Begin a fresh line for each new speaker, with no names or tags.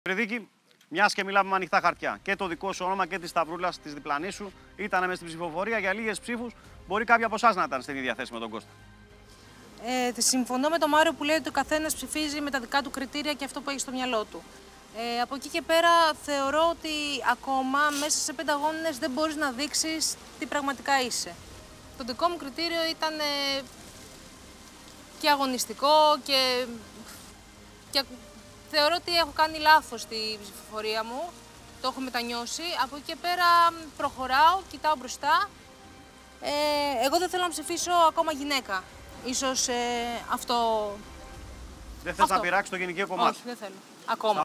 Φρυδίκη, μιας και μιλάμε με ανοιχτά χαρτιά, και το δικό σου όνομα και τη Σταυρούλα τη διπλανή σου ήταν μέσα στην ψηφοφορία για λίγες ψήφους. Μπορεί κάποια από εσάς να ήταν στην ίδια θέση με τον Κώστα.
Συμφωνώ με τον Μάριο που λέει ότι ο καθένας ψηφίζει με τα δικά του κριτήρια και αυτό που έχει στο μυαλό του. Από εκεί και πέρα θεωρώ ότι ακόμα μέσα σε 5 αγώνες δεν μπορείς να δείξεις τι πραγματικά είσαι. Το δικό μου κριτήριο ήταν και αγωνιστικό και θεωρώ ότι έχω κάνει λάθος στη ψηφοφορία μου. Το έχω μετανιώσει. Από εκεί και πέρα προχωράω, κοιτάω μπροστά. Εγώ δεν θέλω να ψηφίσω ακόμα γυναίκα. Ίσως αυτό...
Δεν θες να πειράξεις το γυναικείο κομμάτι.
Όχι, δεν θέλω. Ακόμα.